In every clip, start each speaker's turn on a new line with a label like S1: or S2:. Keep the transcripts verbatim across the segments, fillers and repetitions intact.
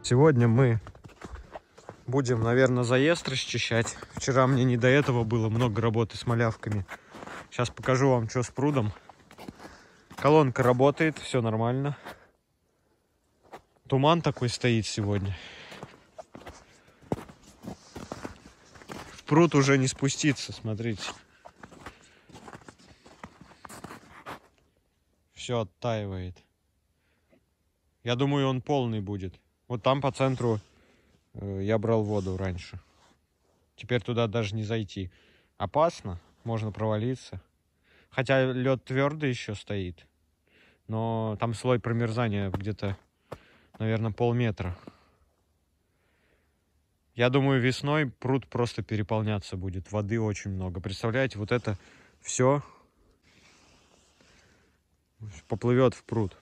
S1: Сегодня мы будем, наверное, заезд расчищать. Вчера мне не до этого было, много работы с малявками. Сейчас покажу вам, что с прудом. Колонка работает, все нормально. Туман такой стоит сегодня. В пруд уже не спуститься, смотрите. Все оттаивает. Я думаю, он полный будет. Вот там по центру э, я брал воду раньше. Теперь туда даже не зайти. Опасно, можно провалиться. Хотя лед твердый еще стоит. Но там слой промерзания где-то, наверное, полметра. Я думаю, весной пруд просто переполняться будет. Воды очень много. Представляете, вот это все поплывет в пруд.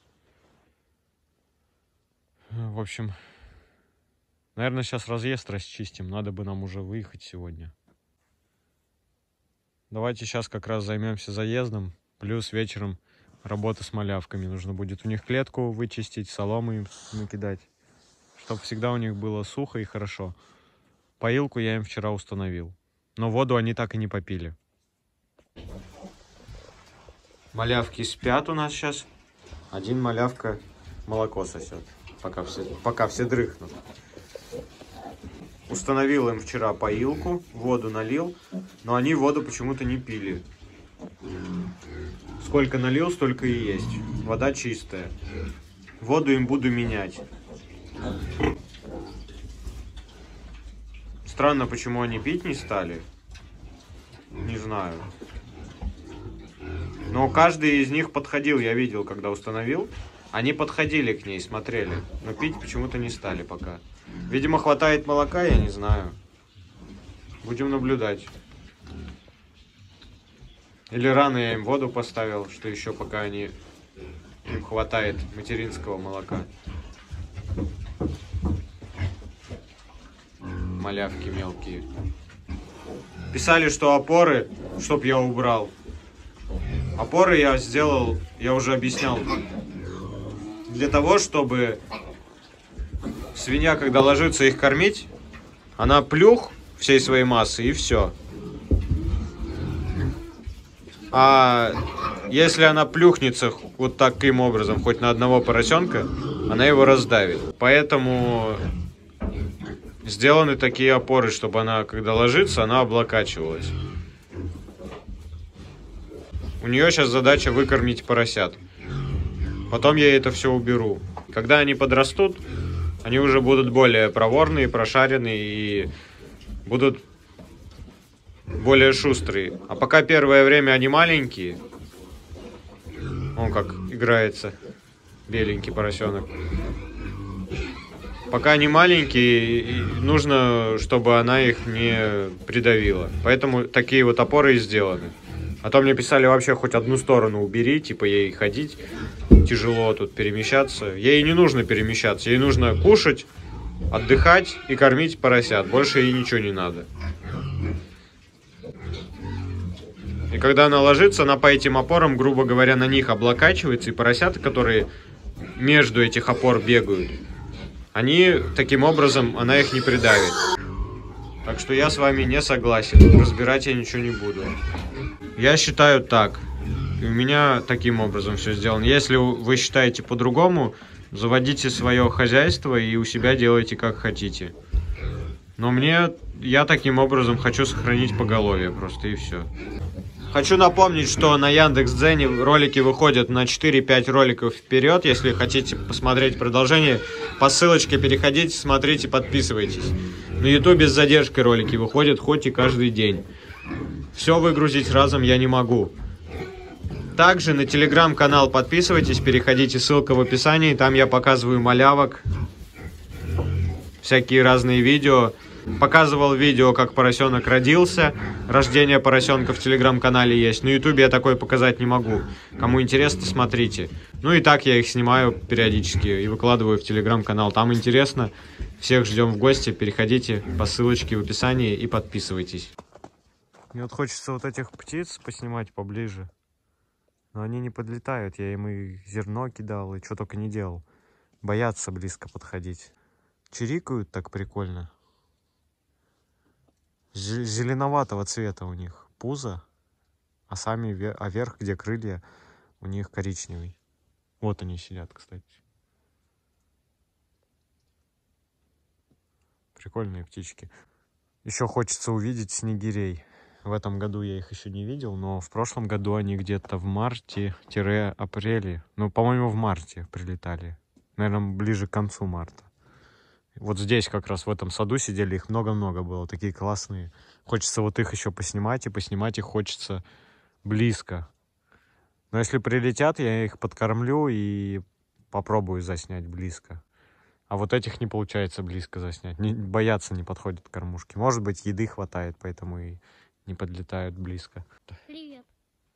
S1: В общем, наверное, сейчас разъезд расчистим. Надо бы нам уже выехать сегодня. Давайте сейчас как раз займемся заездом. Плюс вечером работа с малявками. Нужно будет у них клетку вычистить, соломы им накидать. Чтобы всегда у них было сухо и хорошо. Поилку я им вчера установил. Но воду они так и не попили. Малявки спят у нас сейчас. Один малявка молоко сосет. Пока все, пока все дрыхнут. Установил им вчера поилку, воду налил, но они воду почему-то не пили. Сколько налил, столько и есть. Вода чистая. Воду им буду менять. Странно, почему они пить не стали. Не знаю. Но каждый из них подходил, я видел, когда установил. Они подходили к ней, смотрели. Но пить почему-то не стали пока. Видимо, хватает молока, я не знаю. Будем наблюдать. Или рано я им воду поставил, что еще пока они, им хватает материнского молока. Малявки мелкие. Писали, что опоры, чтоб я убрал. Опоры я сделал, я уже объяснял, для того, чтобы свинья, когда ложится их кормить, она плюх всей своей массы и все. А если она плюхнется вот таким образом, хоть на одного поросенка, она его раздавит. Поэтому сделаны такие опоры, чтобы она, когда ложится, она облокачивалась. У нее сейчас задача выкормить поросят. Потом я это все уберу. Когда они подрастут, они уже будут более проворные, прошаренные и будут более шустрые. А пока первое время они маленькие, он как играется, беленький поросенок. Пока они маленькие, нужно, чтобы она их не придавила. Поэтому такие вот опоры и сделаны. А то мне писали, вообще хоть одну сторону убери, типа ей ходить тяжело, тут перемещаться. Ей не нужно перемещаться, ей нужно кушать, отдыхать и кормить поросят. Больше ей ничего не надо. И когда она ложится, она по этим опорам, грубо говоря, на них облокачивается. И поросята, которые между этих опор бегают, они таким образом, она их не придавит. Так что я с вами не согласен. Разбирать я ничего не буду. Я считаю так. И у меня таким образом все сделано. Если вы считаете по-другому, заводите свое хозяйство и у себя делайте как хотите. Но мне, я таким образом хочу сохранить поголовье просто и все. Хочу напомнить, что на Яндекс.Дзене ролики выходят на четыре-пять роликов вперед. Если хотите посмотреть продолжение, по ссылочке переходите, смотрите, подписывайтесь. На Ютубе с задержкой ролики выходят хоть и каждый день. Все выгрузить разом я не могу. Также на телеграм-канал подписывайтесь, переходите, ссылка в описании. Там я показываю малявок, всякие разные видео. Показывал видео, как поросенок родился. Рождение поросенка в телеграм-канале есть. На ютубе я такое показать не могу. Кому интересно, смотрите. Ну и так я их снимаю периодически и выкладываю в телеграм-канал. Там интересно. Всех ждем в гости. Переходите по ссылочке в описании и подписывайтесь. Мне вот хочется вот этих птиц поснимать поближе. Но они не подлетают. Я им и зерно кидал, и что только не делал. Боятся близко подходить. чирикают так прикольно. Зеленоватого цвета у них пузо, а сами, а верх, где крылья, у них коричневый. Вот они сидят, кстати. Прикольные птички. Еще хочется увидеть снегирей. В этом году я их еще не видел, но в прошлом году они где-то в марте-апреле, ну, по-моему, в марте прилетали. Наверное, ближе к концу марта. Вот здесь как раз в этом саду сидели, их много-много было, такие классные. Хочется вот их еще поснимать, и поснимать их хочется близко. Но если прилетят, я их подкормлю и попробую заснять близко. А вот этих не получается близко заснять. Не, боятся, не подходят к кормушке. Может быть, еды хватает, поэтому и не подлетают близко.
S2: Привет.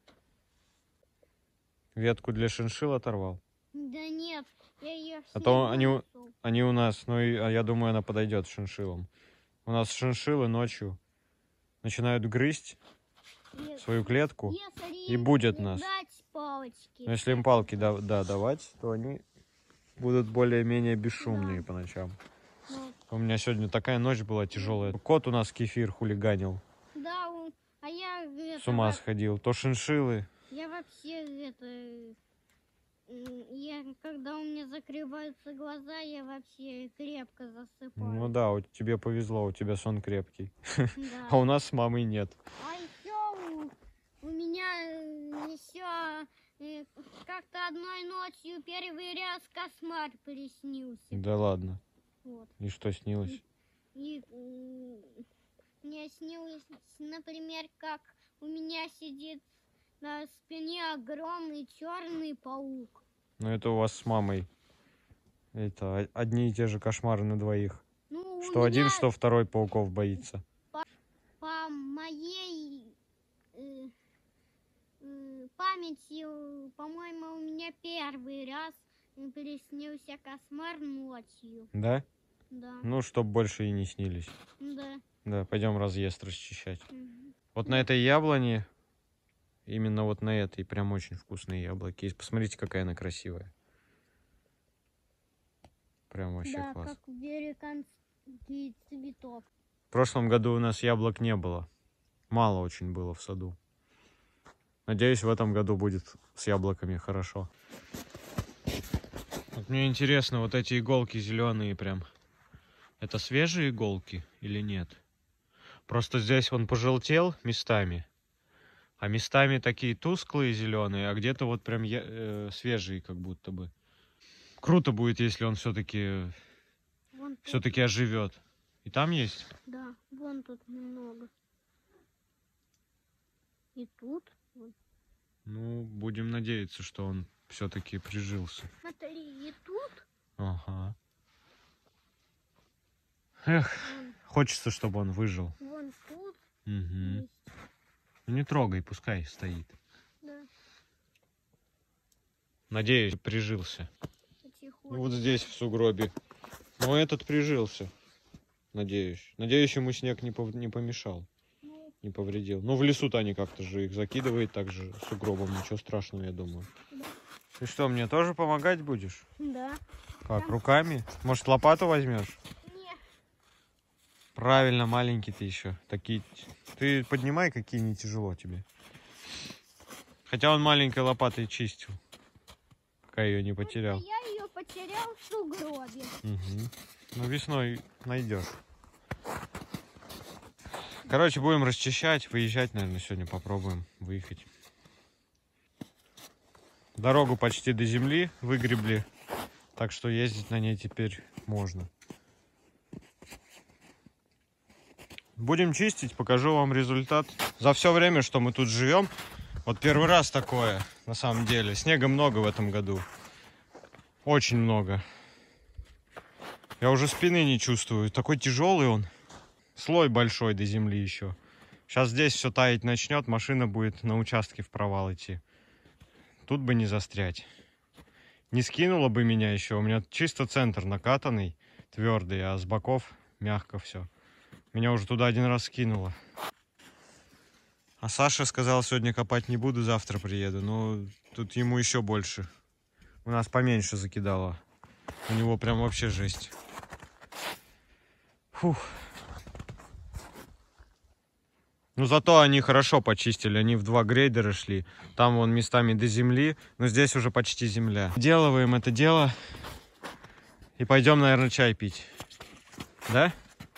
S1: Ветку для шиншилл оторвал?
S2: Да нет, я ее
S1: А то они, они у нас, ну и а я думаю, она подойдет шиншиллам. У нас шиншиллы ночью начинают грызть
S2: Если,
S1: свою клетку
S2: если
S1: и будут нас.
S2: Палочки,
S1: Но если им палки да, да, давать, то они будут более-менее бесшумные
S2: да.
S1: по ночам.
S2: Вот.
S1: У меня сегодня такая ночь была тяжелая. Кот у нас Кефир хулиганил.
S2: Да, он, а я это,
S1: С ума сходил. То шиншиллы.
S2: Я вообще это... Я, когда у меня закрываются глаза, я вообще крепко засыпаю.
S1: Ну да, вот тебе повезло, у тебя сон крепкий.
S2: Да.
S1: А у нас с мамой нет.
S2: А еще у, у меня еще как-то одной ночью первый раз кошмар приснился.
S1: Да ладно.
S2: Вот.
S1: И что снилось?
S2: И, и мне снилось, например, как у меня сидит на спине огромный черный паук.
S1: Ну это у вас с мамой. Это одни и те же кошмары на двоих.
S2: Ну,
S1: что один,
S2: меня...
S1: что второй пауков боится.
S2: По, по моей э, э, памяти, по-моему, у меня первый раз приснился кошмар ночью.
S1: Да?
S2: Да.
S1: Ну, чтоб больше и не снились.
S2: Да.
S1: Да, пойдем разъезд расчищать.
S2: Угу.
S1: Вот на этой яблоне, именно вот на этой, прям очень вкусные яблоки. И посмотрите, какая она красивая. Прям вообще
S2: да,
S1: класс.
S2: Как американский цветок.
S1: В прошлом году у нас яблок не было. Мало очень было в саду. Надеюсь, в этом году будет с яблоками хорошо. Вот мне интересно, вот эти иголки зеленые прям. Это свежие иголки или нет? Просто здесь он пожелтел местами. А местами такие тусклые зеленые, а где-то вот прям я, э, свежие как будто бы. Круто будет, если он все-таки все-таки оживет. И там есть?
S2: Да, вон тут немного. И тут. Вот.
S1: Ну, будем надеяться, что он все-таки прижился.
S2: Смотри, и тут.
S1: Ага. Эх,
S2: Вон.
S1: Хочется, чтобы он выжил.
S2: Вон тут.
S1: Угу.
S2: Есть.
S1: Ну не трогай, пускай стоит.
S2: Да.
S1: Надеюсь, прижился.
S2: Потихоньку.
S1: Ну, вот здесь, в сугробе. Но этот прижился. Надеюсь. Надеюсь, ему снег не, пов... не помешал.
S2: Ну.
S1: Не повредил. Ну, в лесу-то они как-то же их закидывают так же сугробом. Ничего страшного, я думаю.
S2: Да.
S1: Ты что, мне тоже помогать будешь?
S2: Да.
S1: Как,
S2: Там...
S1: руками? Может, лопату возьмешь?
S2: Нет.
S1: Правильно, маленький ты еще. Такие... Ты поднимай, какие не тяжело тебе. Хотя он маленькой лопатой чистил. Пока ее не потерял.
S2: Просто я ее потерял в сугробе.
S1: Угу. Ну, весной найдешь. Короче, будем расчищать, выезжать, наверное, сегодня попробуем выехать. Дорогу почти до земли выгребли, так что ездить на ней теперь можно. Будем чистить, покажу вам результат. За все время, что мы тут живем, вот первый раз такое, на самом деле. Снега много в этом году. Очень много. Я уже спины не чувствую. Такой тяжелый он. Слой большой до земли еще. Сейчас здесь все таять начнет, машина будет на участке в провал идти. Тут бы не застрять. Не скинуло бы меня еще. У меня чисто центр накатанный, твердый, а с боков мягко все. Меня уже туда один раз скинуло. А Саша сказал, сегодня копать не буду, завтра приеду. Но тут ему еще больше. У нас поменьше закидало. У него прям вообще жесть. Фух. Ну, зато они хорошо почистили. Они в два грейдера шли. Там вон местами до земли. Но здесь уже почти земля. Делаем это дело. И пойдем, наверное, чай пить. Да?
S2: Да.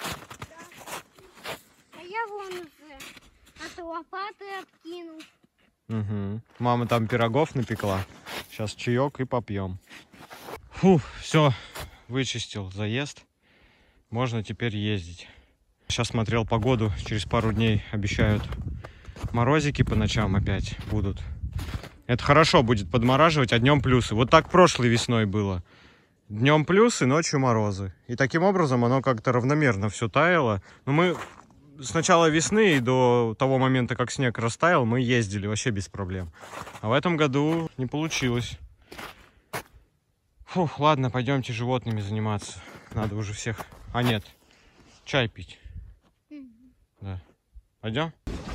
S2: А я вон уже от лопаты откинул.
S1: Угу. Мама там пирогов напекла. Сейчас чаек и попьем. Фу, все. Вычистил заезд. Можно теперь ездить. Сейчас смотрел погоду, через пару дней обещают морозики по ночам опять будут. Это хорошо будет подмораживать, а днем плюсы. Вот так прошлой весной было. Днем плюсы, ночью морозы. И таким образом оно как-то равномерно все таяло. Но мы с начала весны и до того момента, как снег растаял, мы ездили вообще без проблем. А в этом году не получилось. Фух, ладно, пойдемте животными заниматься. Надо уже всех... А нет, чай пить. Да. Пойдем?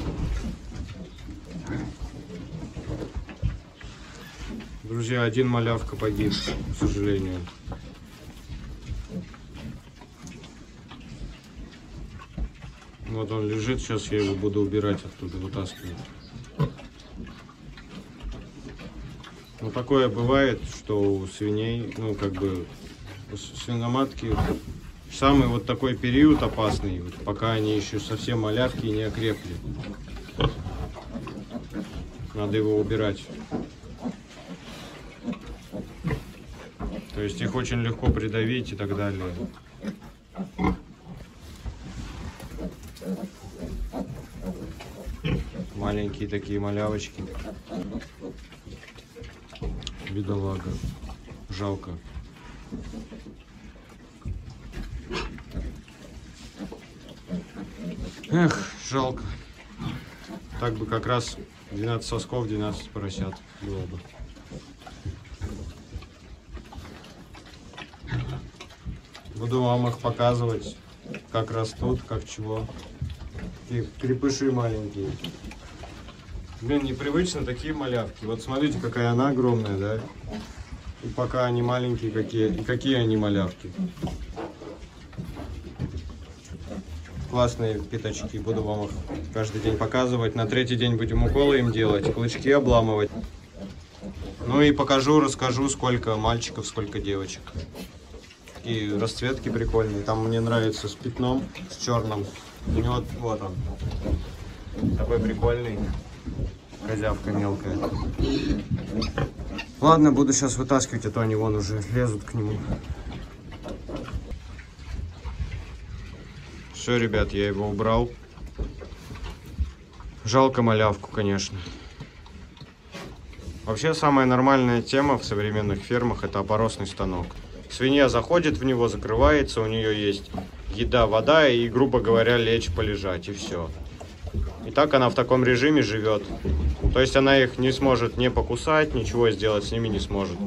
S1: Друзья, один малявка погиб, к сожалению. Вот он лежит, сейчас я его буду убирать оттуда, вытаскивать. Ну, такое бывает, что у свиней, ну, как бы, у свиноматки самый вот такой период опасный, вот, пока они еще совсем малявки и не окрепли. Надо его убирать. То есть их очень легко придавить и так далее. Маленькие такие малявочки. Бедолага. Жалко. Эх, жалко. Так бы как раз двенадцать сосков, двенадцать поросят было бы. Буду вам их показывать, как растут, как чего. Такие крепыши маленькие. Блин, непривычно такие малявки. Вот смотрите, какая она огромная, да? И пока они маленькие, какие, и какие они малявки. Классные пятачки. Буду вам их каждый день показывать. На третий день будем уколы им делать, клычки обламывать. Ну и покажу, расскажу, сколько мальчиков, сколько девочек. Такие расцветки прикольные. Там мне нравится с пятном, с черным. У него вот он. Такой прикольный. Козявка мелкая. Ладно, буду сейчас вытаскивать, а то они вон уже лезут к нему. Все, ребят, я его убрал. Жалко малявку, конечно. Вообще, самая нормальная тема в современных фермах — это опоросный станок. Свинья заходит в него, закрывается, у нее есть еда, вода и, грубо говоря, лечь, полежать, и все. И так она в таком режиме живет. То есть она их не сможет не покусать, ничего сделать с ними не сможет.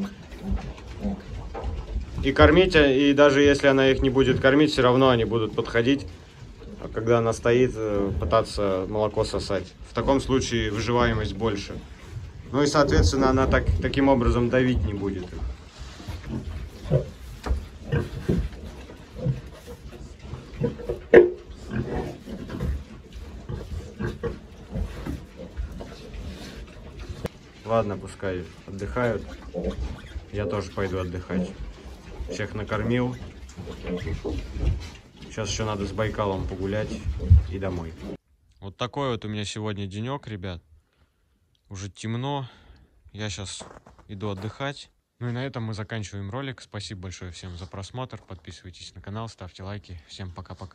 S1: И кормить, и даже если она их не будет кормить, все равно они будут подходить, когда она стоит, пытаться молоко сосать. В таком случае выживаемость больше. Ну и, соответственно, она так, таким образом давить не будет. Ладно, пускай отдыхают. Я тоже пойду отдыхать. Всех накормил. Сейчас еще надо с Байкалом погулять и домой. Вот такой вот у меня сегодня денек, ребят. Уже темно. Я сейчас иду отдыхать. Ну и на этом мы заканчиваем ролик. Спасибо большое всем за просмотр. Подписывайтесь на канал, ставьте лайки. Всем пока-пока.